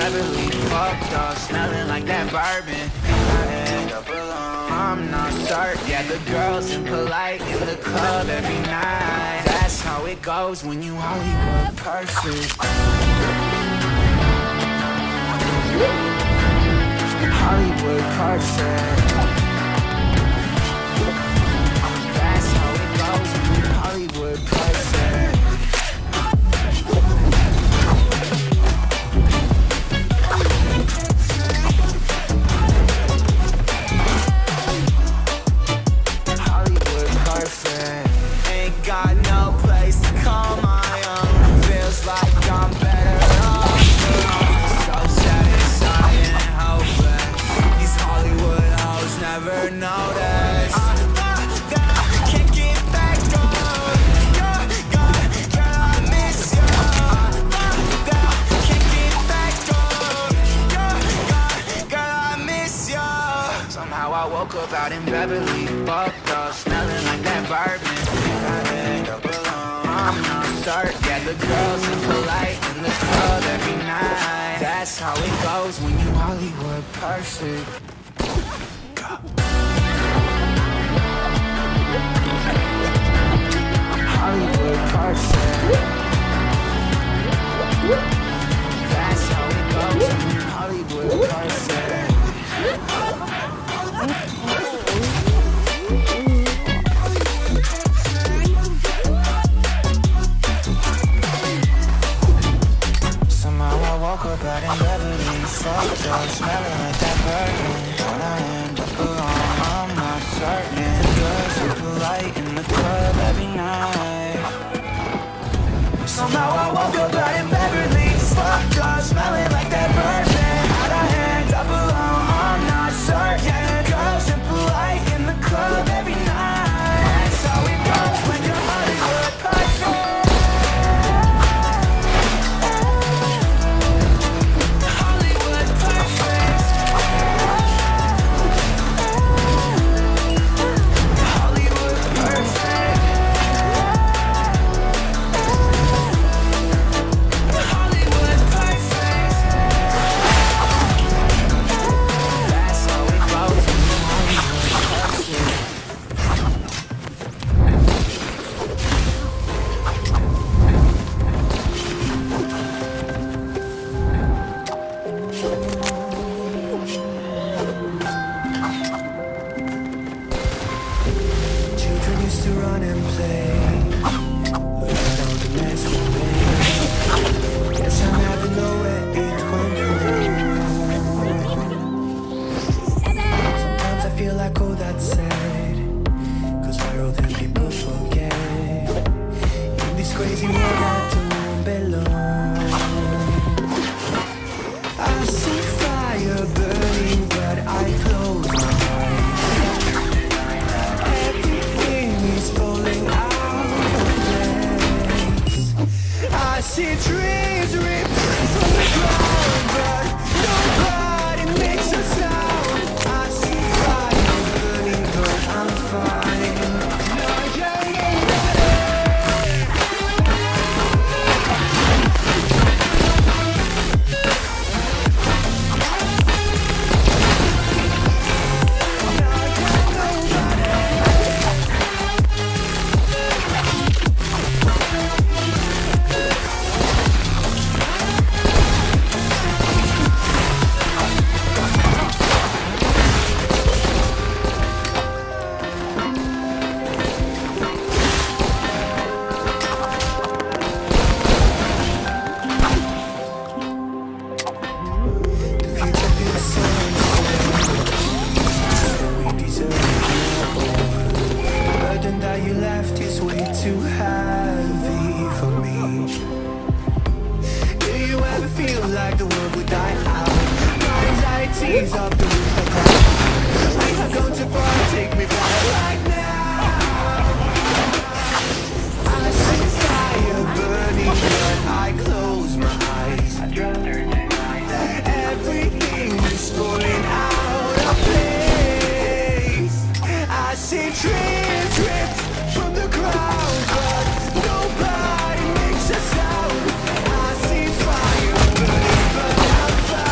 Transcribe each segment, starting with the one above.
Beverly, fucked up, smelling like that bourbon. I end up alone, I'm not certain. Yeah, the girls impolite in the club every night. That's how it goes when you Hollywood perfect. Hollywood perfect. That's how it goes when you Hollywood perfect. Hollywood perfect. Ain't got no place to call my own. Feels like I'm better off alone. So satisfying and hopeless. These Hollywood hoes never notice. Can't get back on. Girl, I miss you. Can't get back on. Girl, I miss you. Somehow I woke up out in Beverly, fucked up, smelling like that bourbon. I end up alone, I'm not certain. Yeah, the girls impolite in the club every night. That's how it goes when you Hollywood perfect. Hollywood perfect. That's how it goes when you Hollywood perfect. Somehow I woke up out in Beverly, fucked up, smelling like that bourbon. When I end up alone, I'm not certain. The girls are polite in the club every night. Somehow I woke up out in Beverly, fucked up, smelling like that bourbon. How'd I end up alone? I'm not certain. Girls are polite in the club every night. That's how it goes when you're Hollywood perfect. Hollywood perfect. Hollywood perfect. Hollywood perfect. That's how it goes when you're Hollywood perfect. Children used to run and play, but I know the mess we made. Guess I never know where it went wrong. Sometimes I feel like all that's said, 'cause we're all that people forget. In this crazy world I don't belong. I see fire burning, but I close my eyes. Everything is falling out of place. I see trees ripped from the ground, but nobody makes a sound. I see fire burning, but I'm fine. No, yeah, the future feels so uncertain. So we deserve more. The burden that you left is way too heavy for me. Do you ever feel like the world would die out? My anxiety's off the roof. I cry. We have gone too far, take me back right now. I see fire burning, but I close my eyes. Everything is falling out of place. I see trees ripped from the ground, but nobody makes a sound. I see fire burning, but I'm fine.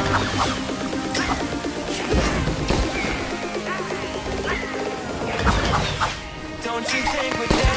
Don't you think we're